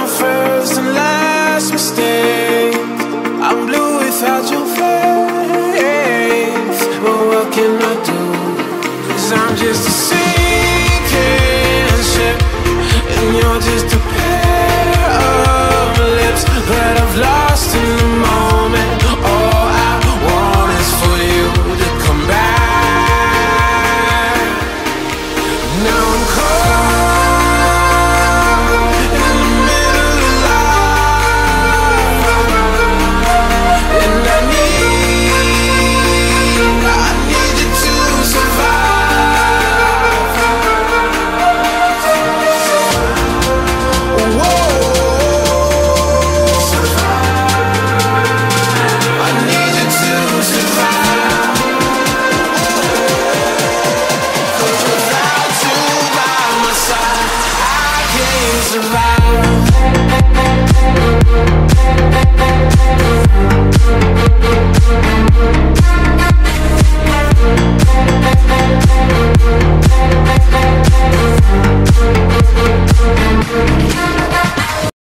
my first and last mistake. I'm blue without your face. But what can I do? 'Cause I'm just a sinking ship, and you're just a